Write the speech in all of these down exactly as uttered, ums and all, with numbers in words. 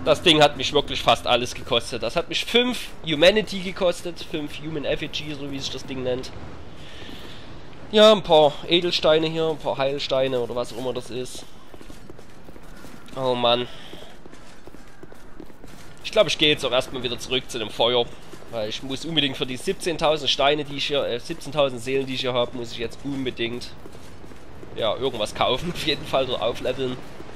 Das Ding hat mich wirklich fast alles gekostet. Das hat mich fünf Humanity gekostet. fünf Human Effigy, so wie sich das Ding nennt. Ja, ein paar Edelsteine hier, ein paar Heilsteine oder was auch immer das ist. Oh Mann. Ich glaube, ich gehe jetzt auch erstmal wieder zurück zu dem Feuer. Weil ich muss unbedingt für die siebzehntausend Steine, die ich hier, äh, siebzehntausend Seelen, die ich hier habe, muss ich jetzt unbedingt, ja, irgendwas kaufen, auf jeden Fall, oder aufleveln.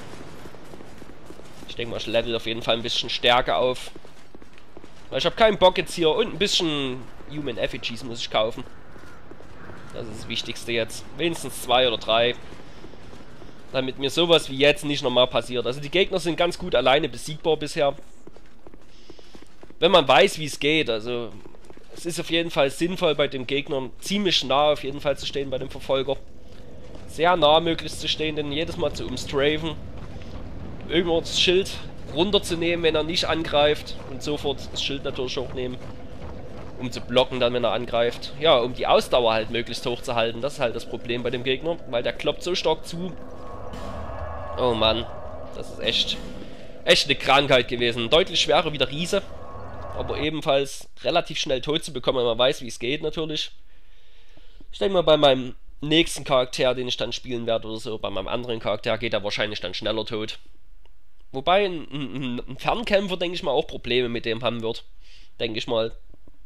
Ich denke mal, ich level auf jeden Fall ein bisschen Stärke auf. Weil ich habe keinen Bock jetzt hier, und ein bisschen Human Effigies muss ich kaufen. Das ist das Wichtigste jetzt. Wenigstens zwei oder drei. Damit mir sowas wie jetzt nicht nochmal passiert. Also die Gegner sind ganz gut alleine besiegbar bisher. Wenn man weiß, wie es geht, also es ist auf jeden Fall sinnvoll, bei den Gegnern ziemlich nah auf jeden Fall zu stehen, bei dem Verfolger. Sehr nah möglichst zu stehen, denn jedes Mal zu umstrafen, irgendwo das Schild runterzunehmen, wenn er nicht angreift, und sofort das Schild natürlich hochnehmen, um zu blocken dann, wenn er angreift. Ja, um die Ausdauer halt möglichst hoch zu halten, das ist halt das Problem bei dem Gegner, weil der kloppt so stark zu. Oh Mann, das ist echt, echt eine Krankheit gewesen. Deutlich schwerer wie der Riese. Aber ebenfalls relativ schnell tot zu bekommen, wenn man weiß, wie es geht natürlich. Ich denke mal, bei meinem nächsten Charakter, den ich dann spielen werde oder so, bei meinem anderen Charakter geht er wahrscheinlich dann schneller tot. Wobei ein, ein, ein Fernkämpfer, denke ich mal, auch Probleme mit dem haben wird. Denke ich mal.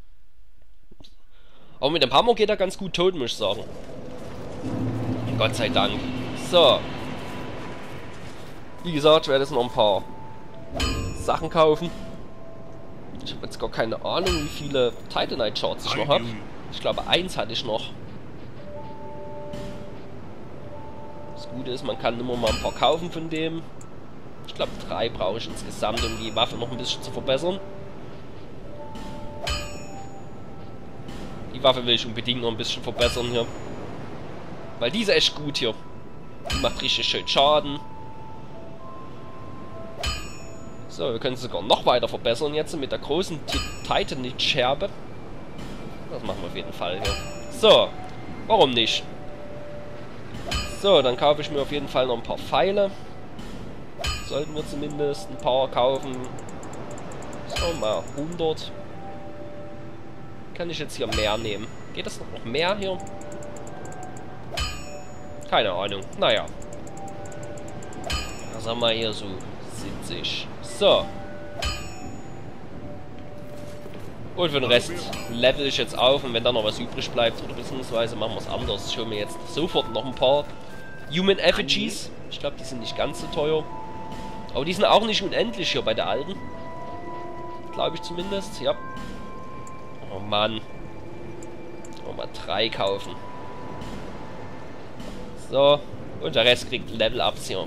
Aber mit dem Hammer geht er ganz gut tot, muss ich sagen. Gott sei Dank. So. Wie gesagt, ich werde jetzt noch ein paar Sachen kaufen. Ich habe jetzt gar keine Ahnung, wie viele Titanite Charts ich noch habe. Ich glaube, eins hatte ich noch. Das Gute ist, man kann immer mal ein paar kaufen von dem. Ich glaube, drei brauche ich insgesamt, um die Waffe noch ein bisschen zu verbessern. Die Waffe will ich unbedingt noch ein bisschen verbessern hier. Weil die ist echt gut hier. Die macht richtig schön Schaden. So, wir können es sogar noch weiter verbessern jetzt mit der großen Titanite-Scherbe. Das machen wir auf jeden Fall hier. So, warum nicht? So, dann kaufe ich mir auf jeden Fall noch ein paar Pfeile. Sollten wir zumindest ein paar kaufen. So, mal hundert. Kann ich jetzt hier mehr nehmen? Geht das noch mehr hier? Keine Ahnung. Naja. Was haben wir hier so? siebzig. So. Und für den Rest level ich jetzt auf, und wenn da noch was übrig bleibt, oder beziehungsweise machen wir es anders. Ich hole mir jetzt sofort noch ein paar Human Effigies. Ich glaube, die sind nicht ganz so teuer. Aber die sind auch nicht unendlich hier bei der alten. Glaube ich zumindest, ja. Oh Mann. Mal drei kaufen. So. Und der Rest kriegt Level-Ups hier.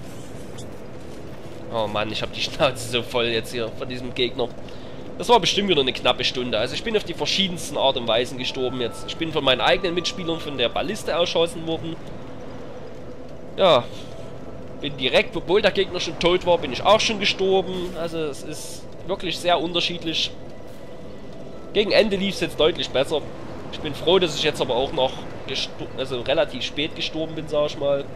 Oh Mann, ich habe die Schnauze so voll jetzt hier von diesem Gegner. Das war bestimmt wieder eine knappe Stunde. Also ich bin auf die verschiedensten Art und Weisen gestorben jetzt. Ich bin von meinen eigenen Mitspielern von der Balliste erschossen worden. Ja. Bin direkt, obwohl der Gegner schon tot war, bin ich auch schon gestorben. Also es ist wirklich sehr unterschiedlich. Gegen Ende lief es jetzt deutlich besser. Ich bin froh, dass ich jetzt aber auch noch also relativ spät gestorben bin, sag ich mal.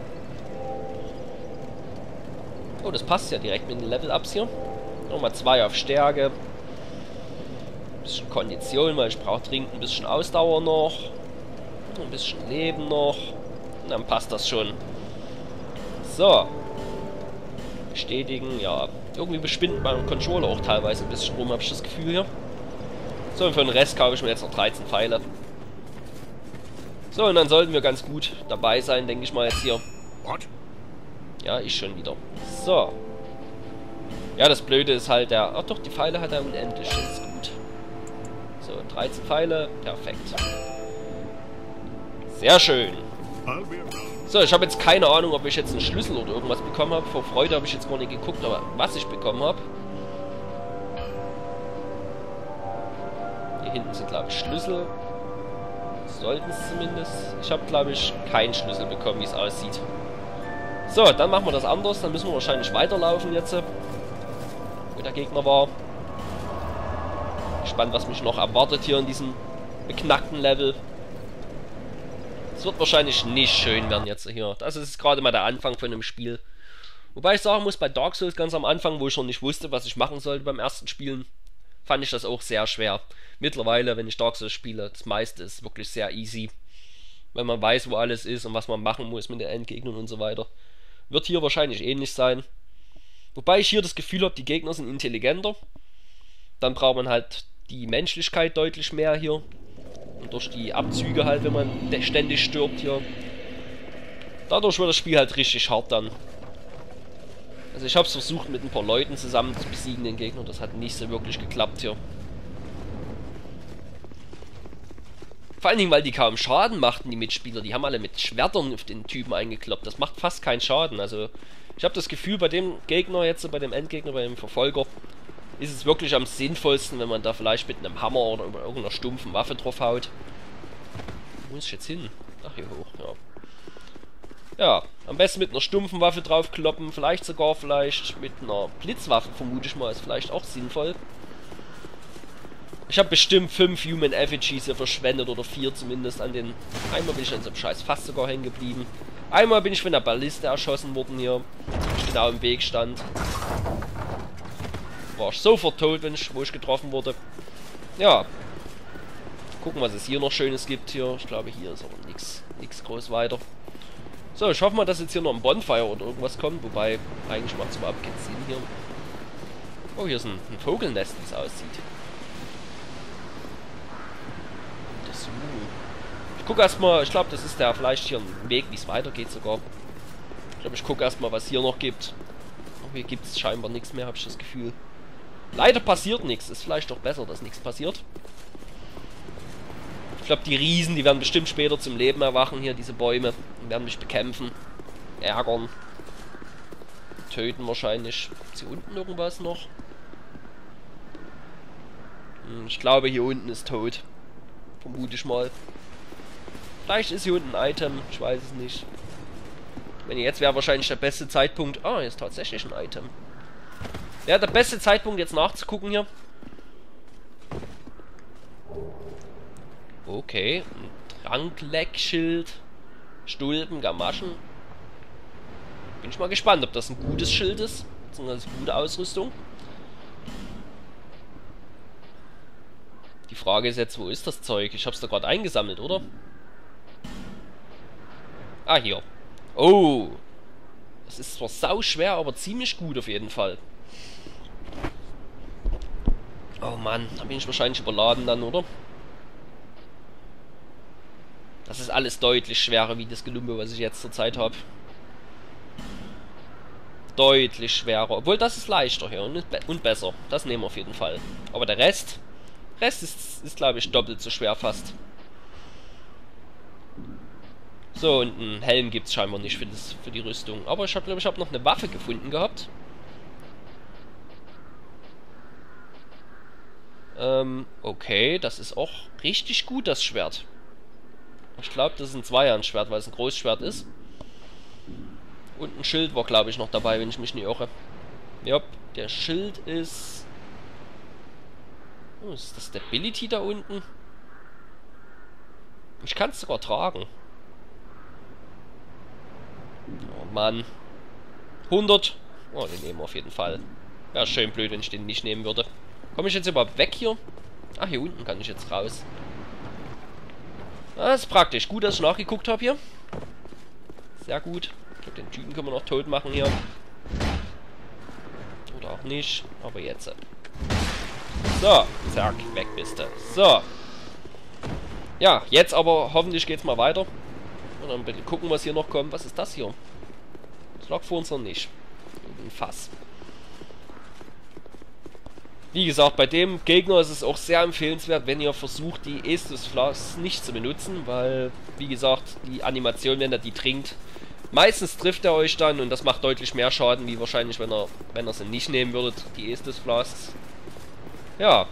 Oh, das passt ja direkt mit den Level-Ups hier. Nochmal zwei auf Stärke. Ein bisschen Kondition, weil ich brauche dringend ein bisschen Ausdauer noch. Ein bisschen Leben noch. Und dann passt das schon. So. Bestätigen, ja. Irgendwie bespinnt mein Controller auch teilweise ein bisschen rum, habe ich das Gefühl hier. So, und für den Rest kaufe ich mir jetzt noch dreizehn Pfeile. So, und dann sollten wir ganz gut dabei sein, denke ich mal jetzt hier. What? Ja, ich schon wieder. So. Ja, das Blöde ist halt der... Ach doch, die Pfeile hat er unendlich. Das ist gut. So, dreizehn Pfeile. Perfekt. Sehr schön. So, ich habe jetzt keine Ahnung, ob ich jetzt einen Schlüssel oder irgendwas bekommen habe. Vor Freude habe ich jetzt gar nicht geguckt, aber was ich bekommen habe. Hier hinten sind, glaube ich, Schlüssel. Sollten es zumindest. Ich habe, glaube ich, keinen Schlüssel bekommen, wie es aussieht. So, dann machen wir das anders. Dann müssen wir wahrscheinlich weiterlaufen jetzt. Wo der Gegner war. Gespannt, was mich noch erwartet hier in diesem beknackten Level. Es wird wahrscheinlich nicht schön werden jetzt hier. Das ist gerade mal der Anfang von dem Spiel. Wobei ich sagen muss, bei Dark Souls ganz am Anfang, wo ich noch nicht wusste, was ich machen sollte beim ersten Spielen, fand ich das auch sehr schwer. Mittlerweile, wenn ich Dark Souls spiele, das meiste ist wirklich sehr easy. Wenn man weiß, wo alles ist und was man machen muss mit den Endgegnern und so weiter. Wird hier wahrscheinlich ähnlich sein. Wobei ich hier das Gefühl habe, die Gegner sind intelligenter. Dann braucht man halt die Menschlichkeit deutlich mehr hier. Und durch die Abzüge halt, wenn man ständig stirbt hier. Dadurch wird das Spiel halt richtig hart dann. Also ich habe es versucht mit ein paar Leuten zusammen zu besiegen, den Gegner. Das hat nicht so wirklich geklappt hier. Vor allen Dingen, weil die kaum Schaden machten, die Mitspieler. Die haben alle mit Schwertern auf den Typen eingekloppt. Das macht fast keinen Schaden. Also ich habe das Gefühl, bei dem Gegner jetzt, bei dem Endgegner, bei dem Verfolger, ist es wirklich am sinnvollsten, wenn man da vielleicht mit einem Hammer oder über irgendeiner stumpfen Waffe drauf haut. Wo muss ich jetzt hin? Ach, hier hoch, ja. Ja, am besten mit einer stumpfen Waffe draufkloppen, vielleicht sogar vielleicht mit einer Blitzwaffe, vermute ich mal, ist vielleicht auch sinnvoll. Ich habe bestimmt fünf Human Effigies hier verschwendet, oder vier zumindest an den... Einmal bin ich an so einem Scheiß fast sogar hängen geblieben. Einmal bin ich von der Balliste erschossen worden hier, ich genau im Weg stand. War ich sofort tot, wenn ich, wo ich getroffen wurde. Ja. Gucken, was es hier noch Schönes gibt hier. Ich glaube, hier ist aber nichts nichts groß weiter. So, ich hoffe mal, dass jetzt hier noch ein Bonfire oder irgendwas kommt. Wobei, eigentlich macht es überhaupt keinen Sinn hier. Oh, hier ist ein, ein Vogelnest, wie es aussieht. Das, uh. Ich gucke erstmal, ich glaube, das ist der vielleicht hier ein Weg, wie es weitergeht sogar. Ich glaube, ich gucke erstmal, was hier noch gibt. Oh, hier gibt es scheinbar nichts mehr, habe ich das Gefühl. Leider passiert nichts. Ist vielleicht doch besser, dass nichts passiert. Ich glaube, die Riesen, die werden bestimmt später zum Leben erwachen hier, diese Bäume. Und werden mich bekämpfen. Ärgern. Töten wahrscheinlich. Ist hier unten irgendwas noch? Hm, ich glaube, hier unten ist tot. Vermute ich mal. Vielleicht ist hier unten ein Item. Ich weiß es nicht. Wenn jetzt wäre wahrscheinlich der beste Zeitpunkt... Ah, hier ist tatsächlich ein Item. Ja, der beste Zeitpunkt jetzt nachzugucken hier. Okay, ein Trankleckschild, Stulpen, Gamaschen. Bin ich mal gespannt, ob das ein gutes Schild ist, beziehungsweise eine gute Ausrüstung. Die Frage ist jetzt, wo ist das Zeug? Ich hab's da gerade eingesammelt, oder? Ah, hier. Oh! Das ist zwar sau schwer, aber ziemlich gut auf jeden Fall. Oh Mann, da bin ich wahrscheinlich überladen dann, oder? Das ist alles deutlich schwerer wie das Gelumbe, was ich jetzt zur Zeit habe. Deutlich schwerer. Obwohl, das ist leichter hier und, und besser. Das nehmen wir auf jeden Fall. Aber der Rest... Rest ist, ist glaube ich, doppelt so schwer fast. So, und einen Helm gibt es scheinbar nicht für, das, für die Rüstung. Aber ich habe, glaube ich, habe noch eine Waffe gefunden gehabt. Ähm, okay, das ist auch richtig gut, das Schwert. Ich glaube, das ist ein Zweihandschwert, weil es ein Großschwert ist. Und ein Schild war, glaube ich, noch dabei, wenn ich mich nicht irre. Ja, der Schild ist... Oh, ist das Stability da unten? Ich kann es sogar tragen. Oh Mann. hundert. Oh, den nehmen wir auf jeden Fall. Wäre schön blöd, wenn ich den nicht nehmen würde. Komme ich jetzt überhaupt weg hier? Ach, hier unten kann ich jetzt raus. Das ist praktisch. Gut, dass ich nachgeguckt habe hier. Sehr gut. Ich glaube, den Typen können wir noch tot machen hier. Oder auch nicht. Aber jetzt. So. Zack. Weg bist du. So. Ja, jetzt aber hoffentlich geht's mal weiter. Und dann bitte gucken, was hier noch kommt. Was ist das hier? Das lag vor uns noch nicht. Ein Fass. Wie gesagt, bei dem Gegner ist es auch sehr empfehlenswert, wenn ihr versucht, die Estus Flasks nicht zu benutzen, weil, wie gesagt, die Animation, wenn er die trinkt, meistens trifft er euch dann und das macht deutlich mehr Schaden, wie wahrscheinlich, wenn er, wenn ihr sie nicht nehmen würdet, die Estus Flasks. Ja.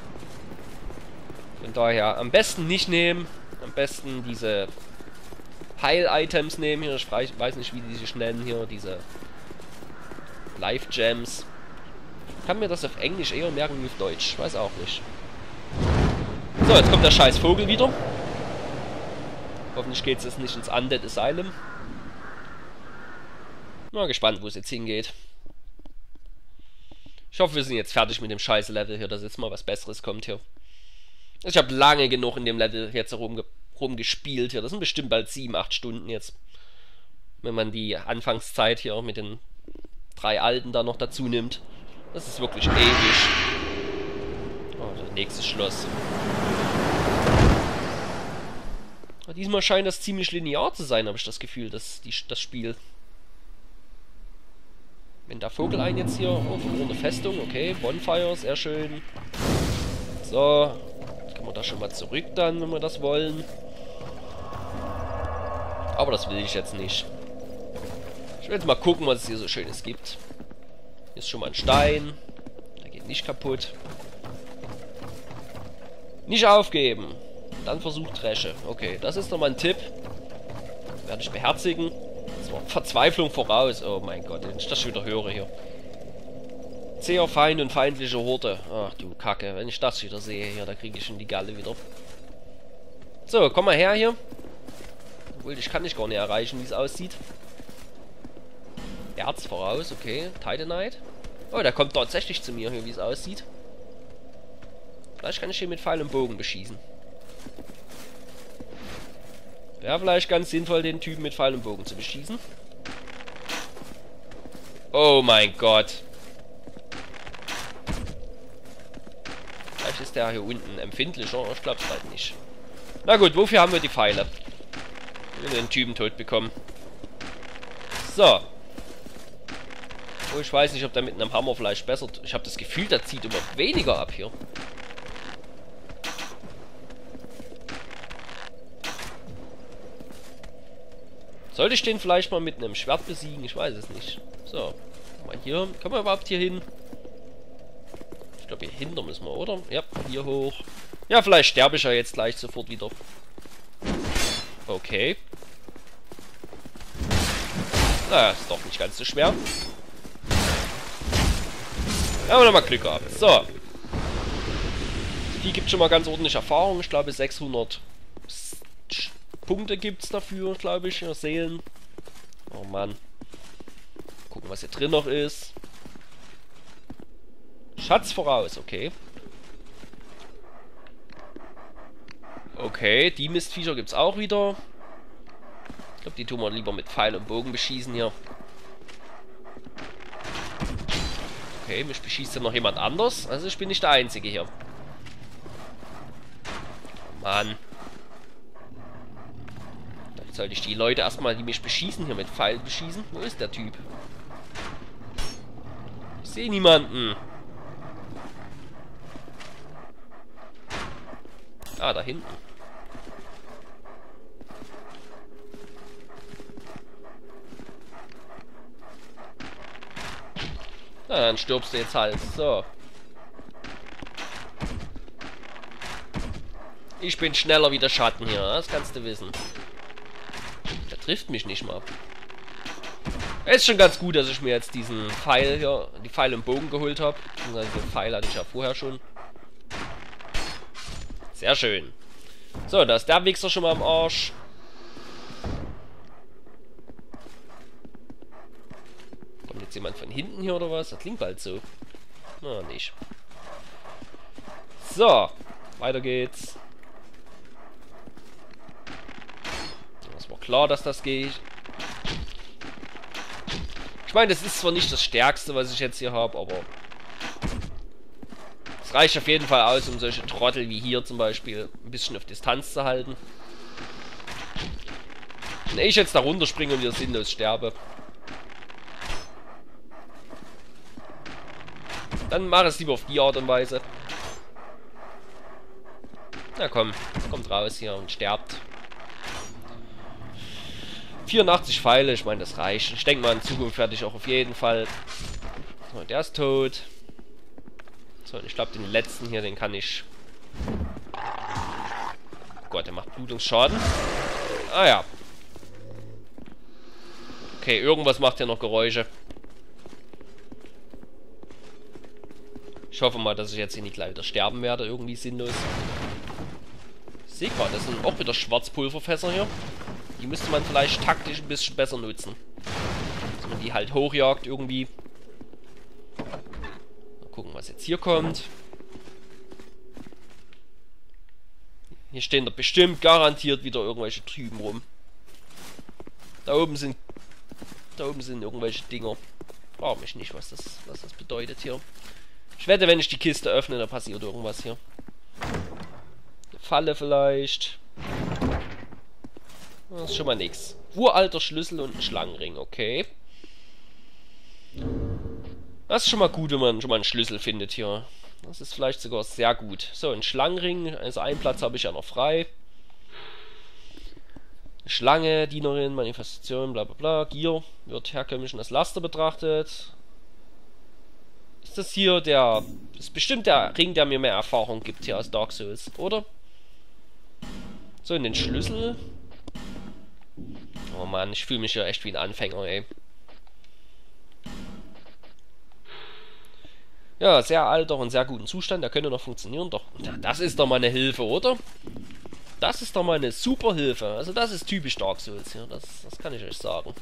Von daher, am besten nicht nehmen, am besten diese Heil-Items nehmen hier, ich weiß nicht, wie die sich nennen hier, diese Life-Gems. Ich kann mir das auf Englisch eher merken wie auf Deutsch. Weiß auch nicht. So, jetzt kommt der scheiß Vogel wieder. Hoffentlich geht es jetzt nicht ins Undead Asylum. Mal gespannt, wo es jetzt hingeht. Ich hoffe, wir sind jetzt fertig mit dem scheiß Level hier, dass jetzt mal was Besseres kommt hier. Ich habe lange genug in dem Level jetzt rumge rumgespielt hier. Das sind bestimmt bald sieben, acht Stunden jetzt. Wenn man die Anfangszeit hier mit den drei Alten da noch dazu nimmt. Das ist wirklich ewig. Oh, das nächste Schloss. Aber diesmal scheint das ziemlich linear zu sein, habe ich das Gefühl, das, die, das Spiel. Wenn der Vogelein jetzt hier auf der Festung, okay, Bonfire, sehr schön. So, können wir da schon mal zurück dann, wenn wir das wollen. Aber das will ich jetzt nicht. Ich will jetzt mal gucken, was es hier so Schönes gibt. Hier ist schon mal ein Stein. Der geht nicht kaputt. Nicht aufgeben. Dann versucht Dresche. Okay, das ist nochmal ein Tipp. Werde ich beherzigen. Das war Verzweiflung voraus. Oh mein Gott, wenn ich das schon wieder höre hier. Zäher Feind und feindliche Horde. Ach du Kacke, wenn ich das wieder sehe hier, da kriege ich schon die Galle wieder. So, komm mal her hier. Obwohl, ich kann dich gar nicht erreichen, wie es aussieht. Erz voraus, okay. Titanite. Oh, der kommt tatsächlich zu mir hier, wie es aussieht. Vielleicht kann ich ihn mit Pfeil und Bogen beschießen. Wäre vielleicht ganz sinnvoll, den Typen mit Pfeil und Bogen zu beschießen. Oh mein Gott. Vielleicht ist der hier unten empfindlicher. Ich glaube es halt nicht. Na gut, wofür haben wir die Pfeile? Wir haben den Typen tot bekommen. So. Oh, ich weiß nicht, ob der mit einem Hammer vielleicht besser... Ich habe das Gefühl, der zieht immer weniger ab hier. Sollte ich den vielleicht mal mit einem Schwert besiegen? Ich weiß es nicht. So. Mal hier. Kommen wir überhaupt hier hin? Ich glaube, hier hinter müssen wir, oder? Ja, hier hoch. Ja, vielleicht sterbe ich ja jetzt gleich sofort wieder. Okay. Naja, ist doch nicht ganz so schwer. Ja, haben wir nochmal Glück gehabt. So. Die gibt schon mal ganz ordentlich Erfahrung. Ich glaube, sechshundert Punkte gibt es dafür, glaube ich. Seelen. Oh Mann. Gucken, was hier drin noch ist. Schatz voraus, okay. Okay, die Mistviecher gibt es auch wieder. Ich glaube, die tun wir lieber mit Pfeil und Bogen beschießen hier. Okay, mich beschießt ja noch jemand anders. Also ich bin nicht der Einzige hier. Oh Mann. Dann sollte ich die Leute erstmal, die mich beschießen, hier mit Pfeil beschießen. Wo ist der Typ? Ich sehe niemanden. Ah, da hinten. Na, dann stirbst du jetzt halt. So. Ich bin schneller wie der Schatten hier, das kannst du wissen. Der trifft mich nicht mal. Es ist schon ganz gut, dass ich mir jetzt diesen Pfeil hier, die Pfeil und Bogen geholt habe. Also den Pfeil hatte ich ja vorher schon. Sehr schön. So, da ist der Wichser schon mal am Arsch. Kommt jetzt jemand von hinten hier oder was? Das klingt bald so. Na, nicht. So, weiter geht's. Es war klar, dass das geht. Ich meine, das ist zwar nicht das Stärkste, was ich jetzt hier habe, aber es reicht auf jeden Fall aus, um solche Trottel wie hier zum Beispiel ein bisschen auf Distanz zu halten. Wenn ich jetzt da runterspringe und wieder sinnlos sterbe, dann mache ich es lieber auf die Art und Weise. Na komm, kommt raus hier und sterbt. vierundachtzig Pfeile, ich meine, das reicht. Ich denke mal, in Zukunft werde ich auch auf jeden Fall... So, der ist tot. So, und ich glaube, den letzten hier, den kann ich... Oh Gott, der macht Blutungsschaden. Ah ja. Okay, irgendwas macht ja noch Geräusche. Ich hoffe mal, dass ich jetzt hier nicht gleich wieder sterben werde, irgendwie sinnlos. Ich sehe gerade, das sind auch wieder Schwarzpulverfässer hier. Die müsste man vielleicht taktisch ein bisschen besser nutzen. Dass man die halt hochjagt irgendwie. Mal gucken, was jetzt hier kommt. Hier stehen da bestimmt garantiert wieder irgendwelche Typen rum. Da oben sind... Da oben sind irgendwelche Dinger. Frag mich nicht, was das, was das bedeutet hier. Ich wette, wenn ich die Kiste öffne, da passiert irgendwas hier. Eine Falle vielleicht. Das ist schon mal nichts. Uralter Schlüssel und ein Schlangenring, okay. Das ist schon mal gut, wenn man schon mal einen Schlüssel findet hier. Das ist vielleicht sogar sehr gut. So, ein Schlangenring. Also einen Platz habe ich ja noch frei. Schlange, Dienerin, Manifestation, bla bla bla. Gier wird herkömmlich als Laster betrachtet. Ist das hier der... Das ist bestimmt der Ring, der mir mehr Erfahrung gibt hier aus Dark Souls, oder? So, in den Schlüssel. Oh Mann, ich fühle mich ja echt wie ein Anfänger, ey. Ja, sehr alter und sehr guten Zustand. Der könnte noch funktionieren. Doch, das ist doch mal eine Hilfe, oder? Das ist doch mal eine super Hilfe. Also das ist typisch Dark Souls hier. Das, das kann ich euch sagen.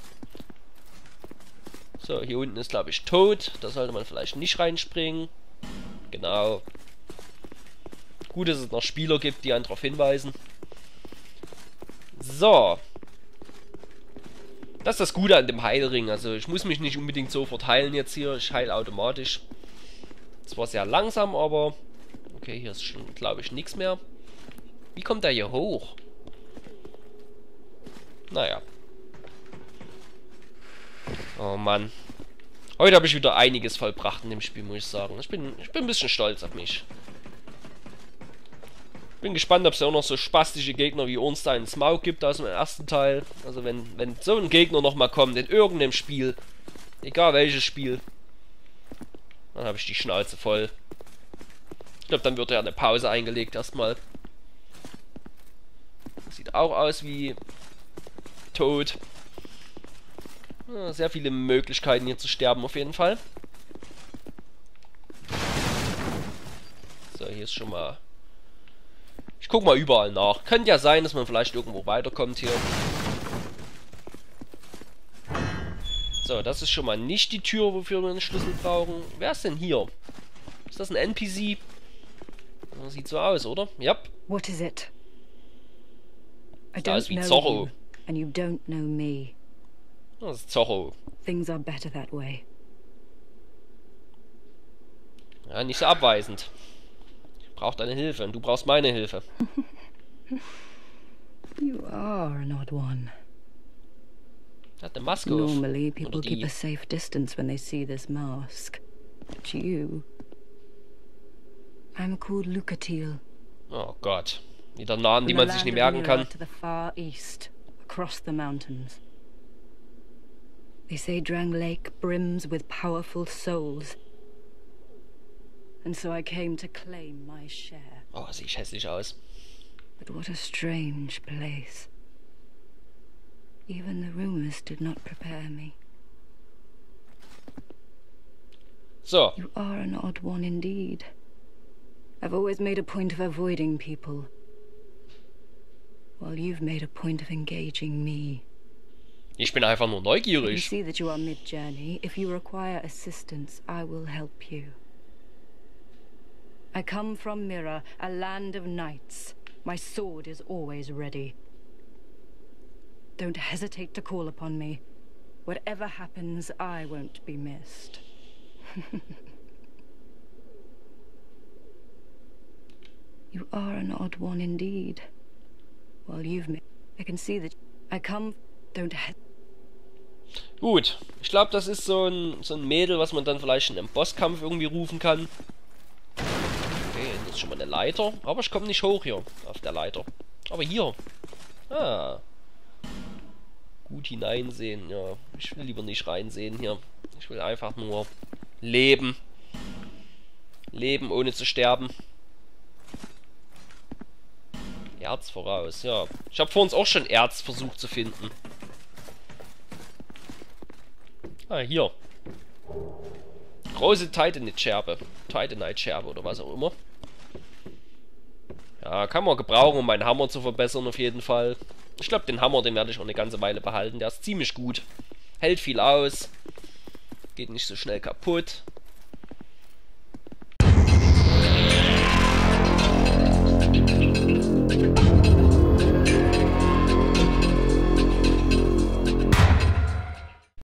So, hier unten ist, glaube ich, tot. Da sollte man vielleicht nicht reinspringen. Genau. Gut, dass es noch Spieler gibt, die einen darauf hinweisen. So. Das ist das Gute an dem Heilring. Also ich muss mich nicht unbedingt sofort heilen jetzt hier. Ich heile automatisch. Zwar sehr langsam, aber... Okay, hier ist schon, glaube ich, nichts mehr. Wie kommt der hier hoch? Naja. Oh Mann. Heute habe ich wieder einiges vollbracht in dem Spiel, muss ich sagen. Ich bin, ich bin ein bisschen stolz auf mich. Bin gespannt, ob es ja auch noch so spastische Gegner wie Ornstein Smaug gibt aus dem ersten Teil. Also wenn, wenn so ein Gegner nochmal kommt in irgendeinem Spiel, egal welches Spiel, dann habe ich die Schnauze voll. Ich glaube, dann wird ja eine Pause eingelegt erstmal. Sieht auch aus wie tot. Ja, sehr viele Möglichkeiten hier zu sterben auf jeden Fall. So, hier ist schon mal... Ich guck mal überall nach. Könnte ja sein, dass man vielleicht irgendwo weiterkommt hier. So, das ist schon mal nicht die Tür, wofür wir einen Schlüssel brauchen. Wer ist denn hier? Ist das ein N P C? Das sieht so aus, oder? Ja. Yep. What is it? I Sieht aus don't wie know Zorro. you, and you don't know me. Das ist Zorro. Things are better that way. Ja, nicht so abweisend. Ich brauche deine Hilfe und du brauchst meine Hilfe. You are an odd one. Er hat eine Maske auf. Normally, people Oder keep die. a safe distance when they see this mask. But you... I'm called Lucatiel. Oh Gott. Wieder Namen, die From the man sich nicht land of merken Mira kann. to the far east, across the mountains. They say Drang Lake brims with powerful souls. And so I came to claim my share. Oh, sieht hässlich aus. But what a strange place. Even the rumors did not prepare me. So. You are an odd one indeed. I've always made a point of avoiding people, while you've made a point of engaging me. Ich bin einfach nur You neugierig. see that you are mid-journey. If you require assistance, I will help you. I come from Mira, a land of knights. My sword is always ready. Don't hesitate to call upon me. Whatever happens, I won't be missed. You are an odd one indeed. While you've made... I can see that... I come... Don't he... Gut. Ich glaube, das ist so ein, so ein Mädel, was man dann vielleicht in einem Bosskampf irgendwie rufen kann. Okay, das ist schon mal eine Leiter. Aber ich komme nicht hoch hier auf der Leiter. Aber hier. Ah. Gut hineinsehen. Ja, ich will lieber nicht reinsehen hier. Ich will einfach nur leben. Leben ohne zu sterben. Erz voraus, ja. Ich habe vor uns auch schon Erz versucht zu finden. Ah, hier. Große Titanite-Scherbe. Titanite-Scherbe oder was auch immer. Ja, kann man gebrauchen, um meinen Hammer zu verbessern auf jeden Fall. Ich glaube, den Hammer, den werde ich auch eine ganze Weile behalten. Der ist ziemlich gut. Hält viel aus. Geht nicht so schnell kaputt.